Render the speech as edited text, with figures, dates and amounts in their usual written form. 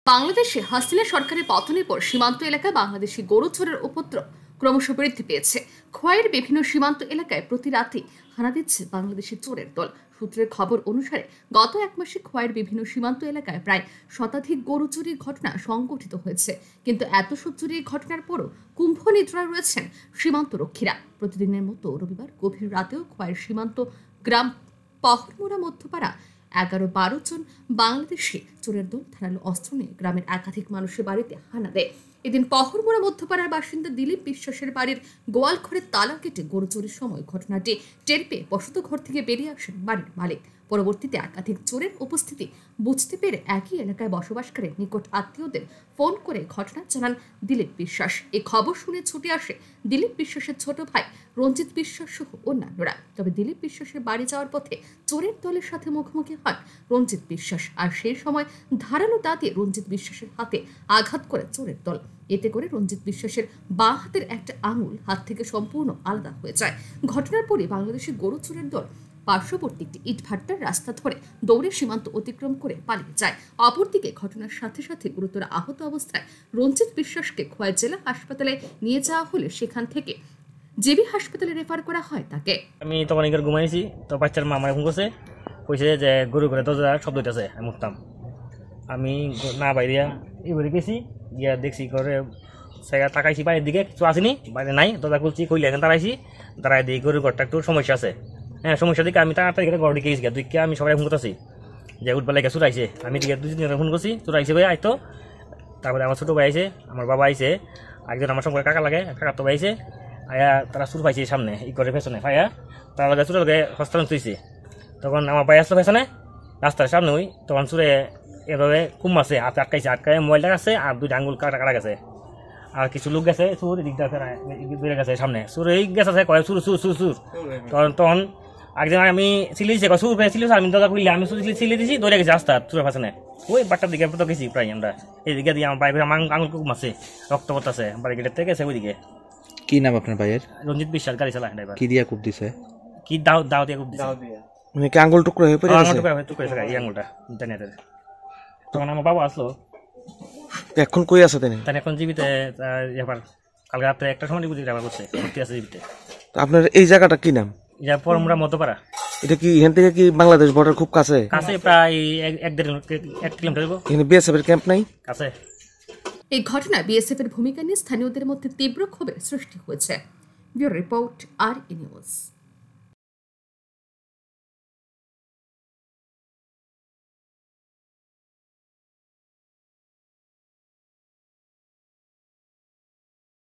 বাংলাদেশে হাসিনা সরকারের পতনের পর সীমান্ত এলাকায় বাংলাদেশি গরু চোরের উপদ্রব ক্রমশ বৃদ্ধি পেয়েছে। খোয়াইয়ের বিভিন্ন সীমান্ত এলাকায় প্রতি রাতে হানা দিচ্ছে বাংলাদেশি চোরের দল। সূত্রের খবর অনুসারে গত এক মাসে খোয়াইয়ের বিভিন্ন সীমান্ত এলাকায় প্রায় শতাধিক গরু চুরির ঘটনা সংঘটিত হয়েছে। কিন্তু এত সব চুরির ঘটনার পরও কুম্ভ নিদ্রায় রয়েছেন সীমান্ত রক্ষীরা। প্রতিদিনের মতো রবিবার গভীর রাতেও খোয়াইয়ের সীমান্ত গ্রাম পহরমোড়া মধ্যপাড়া 11-12 জন বাংলাদেশি চোরের দল ধারালো অস্ত্র নিয়ে গ্রামের একাধিক মানুষের বাড়িতে হানা দেয়। এদিন পহরমোড়া মধ্যপাড়ার বাসিন্দা দিলীপ বিশ্বাসের বাড়ির গোয়াল ঘরে তালা কেটে গরু চুরির সময় ঘটনাটি টের পেয়ে বসত ঘর থেকে বেরিয়ে আসেন বাড়ির মালিক। পরবর্তীতে একাধিক চোরের উপস্থিতি বুঝতে পেরে একই এলাকায় বসবাসকারী নিকট আত্মীয়দের ফোন করে ঘটনা জানান দিলীপ বিশ্বাস। এই খবর শুনে ছুটে আসে দিলীপ বিশ্বাসের ছোট ভাই রঞ্জিত বিশ্বাস সহ অন্যান্যরা। তবে দিলীপ বিশ্বাসের বাড়ি যাওয়ার পথে চোরের দলের সাথে মুখোমুখি হন রঞ্জিত বিশ্বাস, আর সেই সময় ধারালো দা দিয়ে রঞ্জিত বিশ্বাসের হাতে আঘাত করে চোরের দল। এতে করে রঞ্জিত বিশ্বাসের বাঁ হাতের একটা আঙুল হাত থেকে সম্পূর্ণ আলাদা হয়ে যায়। ঘটনার পরে বাংলাদেশি গরু চোরের দল পার্শ্ববর্তী একটি ইটভাটার রাস্তা ধরে দৌড়ে সীমান্ত অতিক্রম করে পালিয়ে যায়। অপরদিকে ঘটনার সাথে সাথে গুরুতর আহত অবস্থায় রঞ্জিত বিশ্বাসকে খোয়াই জেলা হাসপাতালে নিয়ে যাওয়া হলে সেখান থেকে জেবি হাসপাতালে রেফার করা হয় তাকে। আমি তখন এখানে ঘুমাইছি, তো বাচ্চার মা আমার ফোন করছে, কইছে যে গরু করে দরজা শব্দ হইতেছে। আমি উঠতাম, আমি না বাইরিয়া এবারে গেছি, গিয়া দেখছি করে সেগা তাকাইছি বাইরের দিকে, কিছু আসেনি, বাইরে নাই। দরজা খুলছি, খুললে এখন দাঁড়াইছি, দাঁড়াই দিই গরুর ঘরটা একটু সমস্যা আছে। হ্যাঁ, সমস্যা দিকে আমি তাড়াতাড়ি ঘর দিকে গেছি, দুইকে আমি সবাই ফোন করতেছি যে উঠবার লাগে চুরাইছে। আমি দিকে 2-3 ফোন করছি, চুরাইছে ভাই আইতো। তারপরে আমার ছোটো ভাই আইছে, আমার বাবা আইছে, একজন আমার সঙ্গে কাকা লাগে, কাকা তো ভাই আইছে। আয়া তারা চুর পাইছে সামনে ই করে পেছনে ভাইয়া, তার লগে চুরের লগে হস্তান্তর তুইছে। তখন আমার ভাই আসলো পেছনে রাস্তার সামনে, ওই তখন চুরে এভাবে কুম আছে, হাতে আটকাইছে, আটকায় মোবাইলটা গেছে আর 2টা আঙুল কাটা কাটা গেছে। আর কিছু লোক গেছে চুর দিকটা বেড়ে গেছে সামনে, চুর এই গেছে কয় চুর চুর চুর চুর। তখন একজন আমি চিলি দিছি, চুর পেয়ে চিলি, আমি দরজা খুললে আমি চিলি দিছি, দৌড়ে গেছি রাস্তা চুরের পেছনে। ওই বাট্টার দিকে তো গেছি প্রায় আমরা, এই দিকে দিয়ে আমার বাইরে আমার আঙুল কুম আছে, রক্ত পড়তেছে, বাড়ি গেটের থেকে গেছে ওইদিকে। কি নাম আপনার ভাইয়ের? রঞ্জিত বিশ্বাস, গাড়ি চালায় ড্রাইভার। কি দিয়া কুপ দিছে? কি দাও দিয়ে কুপ দিছে। মানে কি আঙ্গুল টুকরো হয়ে পড়ে গেছে? আঙ্গুল টুকরো হয়ে গেছে এই আঙ্গুলটা ইন্টারনেটের। তখন আমার বাবা আসলো। এখন কই আছে তিনি? তাই এখন জীবিতে এবার কালকে রাত্রে 1টার সময় বুঝি ড্রাইভার করছে, ভর্তি আছে জীবিতে। আপনার এই জায়গাটা কি নাম? এটা পরমুড়া মধ্যপাড়া। এটা কি এখান থেকে কি বাংলাদেশ বর্ডার খুব কাছে? কাছে, প্রায় 1 কিলোমিটার। এখানে বিএসএফ এর ক্যাম্প নাই? কাছে। এই ঘটনা বিএসএফ এর ভূমিকা নিয়ে স্থানীয়দের মধ্যে তীব্র ক্ষোভের সৃষ্টি হয়েছে। ব্যুরো রিপোর্ট, আর নিউজ।